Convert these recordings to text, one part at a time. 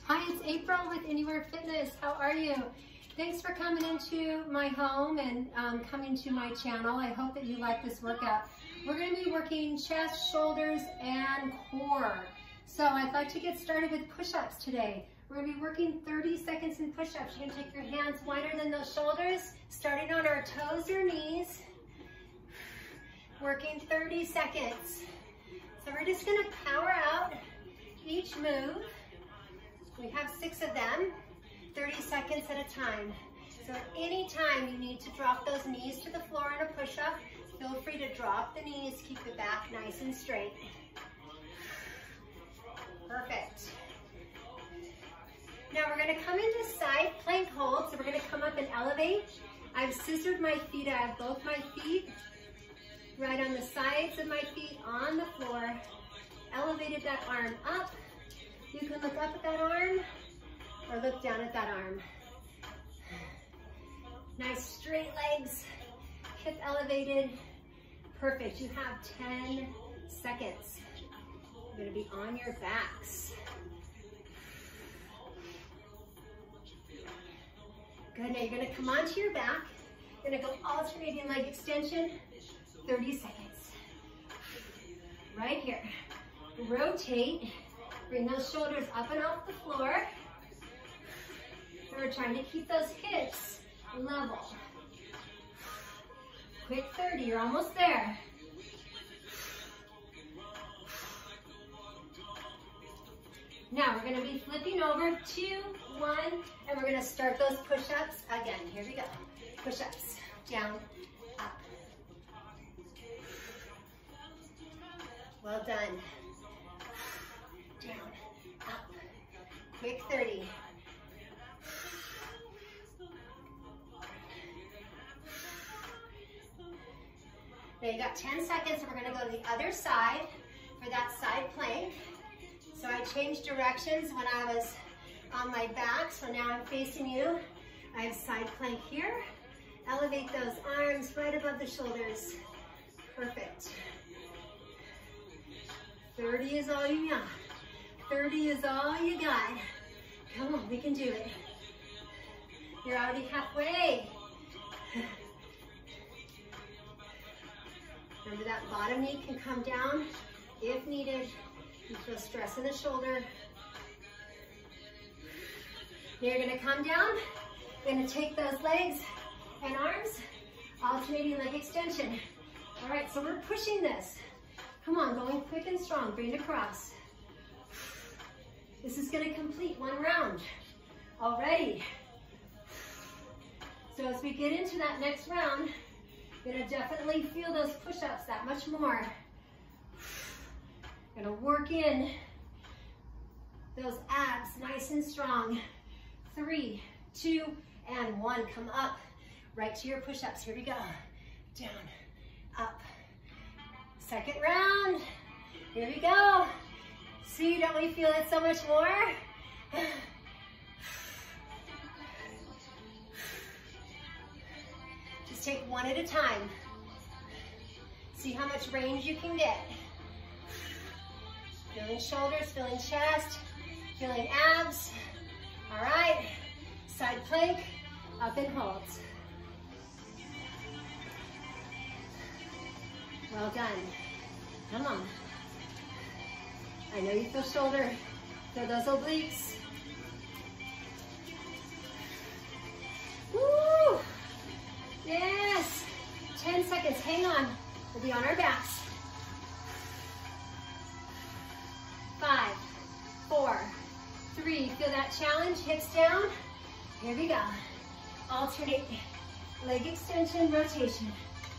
Hi, it's April with Anywhere Fitness. How are you? Thanks for coming into my home and coming to my channel. I hope that you like this workout. We're going to be working chest, shoulders, and core. So I'd like to get started with push-ups today. We're going to be working 30 seconds in push-ups. You're going to take your hands wider than those shoulders, starting on our toes or knees. Working 30 seconds. So we're just going to power out each move. We have 6 of them, 30 seconds at a time. So at any time you need to drop those knees to the floor in a push-up, feel free to drop the knees, keep the back nice and straight. Perfect. Now we're going to come into side plank hold, so we're going to come up and elevate. I've scissored my feet. I have both my feet right on the sides of my feet on the floor. Elevated that arm up. You can look up at that arm or look down at that arm. Nice straight legs, hip elevated. Perfect. You have 10 seconds. You're going to be on your backs. Good. Now you're going to come onto your back. You're going to go alternating leg extension, 30 seconds. Right here. Rotate. Bring those shoulders up and off the floor. And we're trying to keep those hips level. Quick 30, you're almost there. Now we're gonna be flipping over, 2, 1, and we're gonna start those push-ups again. Here we go. Push-ups, down, up. Well done. Down, up, quick 30. Now you got 10 seconds, and we're gonna go to the other side for that side plank. So I changed directions when I was on my back, so now I'm facing you. I have side plank here. Elevate those arms right above the shoulders. Perfect. 30 is all you got. 30 is all you got. Come on, we can do it. You're already halfway. Remember that bottom knee can come down if needed. You feel stress in the shoulder. Now you're gonna come down. You're gonna take those legs and arms, alternating leg extension. All right, so we're pushing this. Come on, going quick and strong, bring it across. This is gonna complete 1 round already. So as we get into that next round, you're gonna definitely feel those push-ups that much more. Gonna work in those abs nice and strong. 3, 2, and 1. Come up, right to your push-ups. Here we go. Down, up. Second round. Here we go. See, don't we feel it so much more? Just take 1 at a time. See how much range you can get. Feeling shoulders, feeling chest, feeling abs. All right, side plank, up and holds. Well done. Come on. I know you feel shoulder, feel those obliques. Woo! Yes! 10 seconds, hang on. We'll be on our backs. 5, 4, 3, feel that challenge, hips down. Here we go. Alternate leg extension, rotation.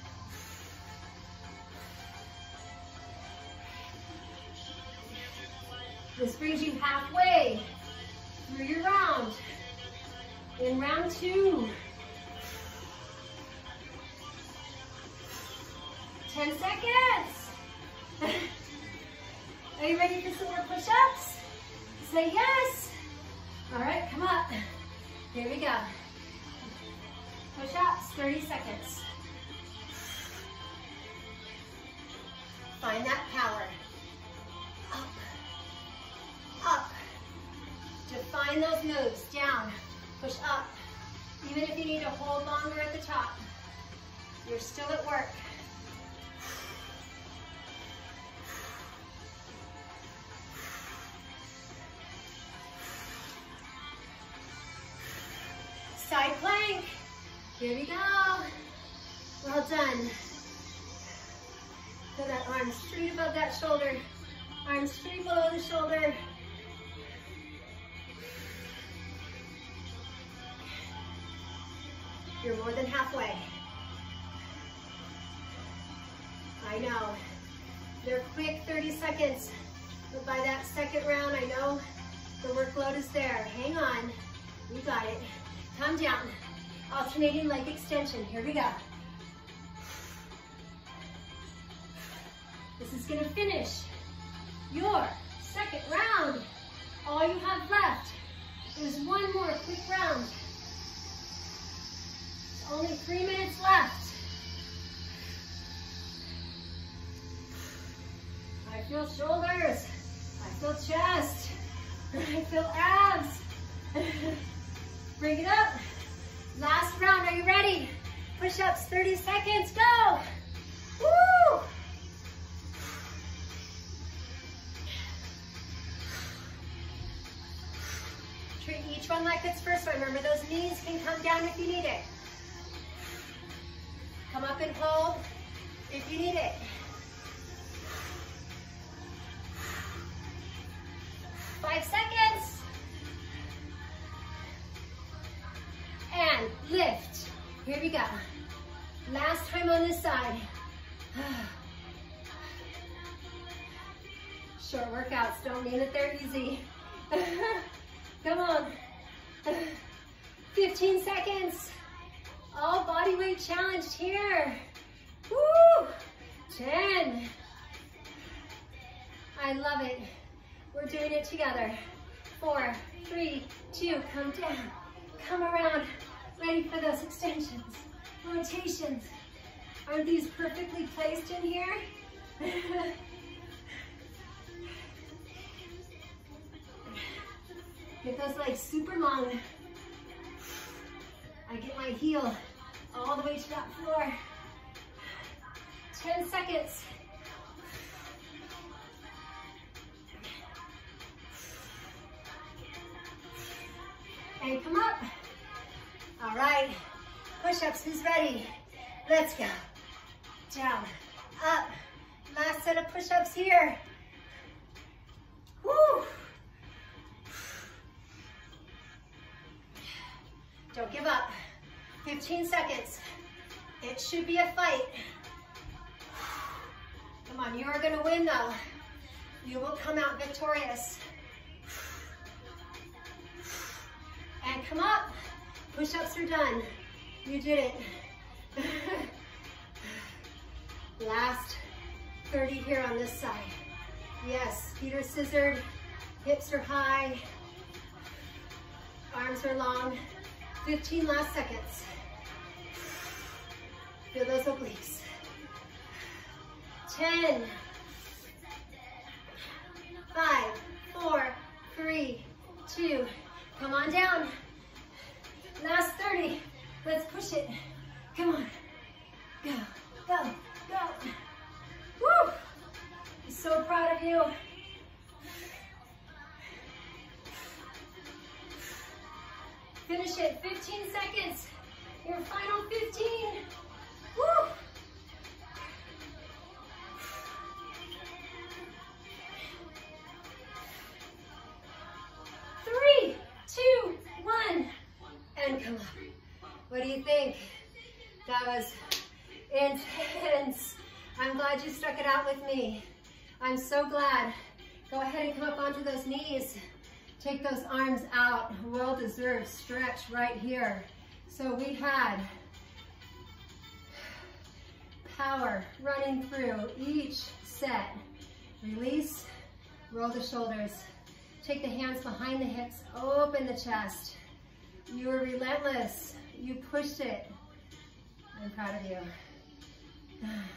This brings you halfway through your round. In round 2. 10 seconds. Are you ready for some more push-ups? Say yes. All right, come up. Here we go. Push-ups, 30 seconds. Find that power. Up, up. Define Find those moves. Down, push up. Even if you need to hold longer at the top, you're still at work. Side plank. Here we go. Well done. Put that arm straight above that shoulder. Arm straight below the shoulder. You're more than halfway. I know. They're quick 30 seconds, but by that second round, I know the workload is there. Hang on. You got it. Come down. Alternating leg extension. Here we go. This is going to finish your second round. All you have left is one more quick round. Only 3 minutes left. I feel shoulders. I feel chest. I feel abs. Bring it up. Last round. Are you ready? Push-ups, 30 seconds. Go. Woo! Treat each one like it's first one. Remember, those knees can come down if you need it. Come up and hold if you need it. Five seconds. And lift. Here we go. Last time on this side. Short workouts don't mean that they're easy. Come on. 15 seconds. All body weight challenged here. Woo! 10. I love it. We're doing it together. 4, 3, 2, come down. Come around. Ready for those extensions. Rotations. Aren't these perfectly placed in here? Get those legs super long. I get my heel all the way to that floor. 10 seconds. And come up. All right. Push-ups, who's ready? Let's go. Down, up. Last set of push-ups here. Woo! Don't give up. 15 seconds. It should be a fight. Come on, you are gonna win though. You will come out victorious. And come up. Push-ups are done. You did it. Last 30 here on this side. Yes, feet are scissored, hips are high, arms are long. 15 last seconds. Feel those obliques. 10, 5, 4, 3, 2, come on down. Last 30, let's push it. Come on, go, go, go. Woo! I'm so proud of you. Finish it, 15 seconds. Your final 15. Woo! Three, 2, 1, and come up. What do you think? That was intense. I'm glad you stuck it out with me. I'm so glad. Go ahead and come up onto those knees. Take those arms out. Well-deserved stretch right here. So we had power running through each set. Release, roll the shoulders. Take the hands behind the hips, open the chest. You were relentless. You pushed it. I'm proud of you.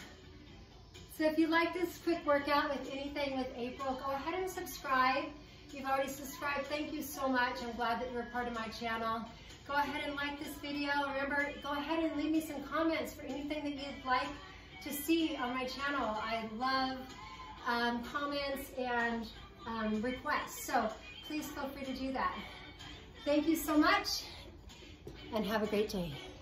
So if you like this quick workout with anything with April, go ahead and subscribe. If you've already subscribed, thank you so much. I'm glad that you're a part of my channel. Go ahead and like this video. Remember, go ahead and leave me some comments for anything that you'd like to see on my channel. I love comments and requests, so please feel free to do that. Thank you so much, and have a great day.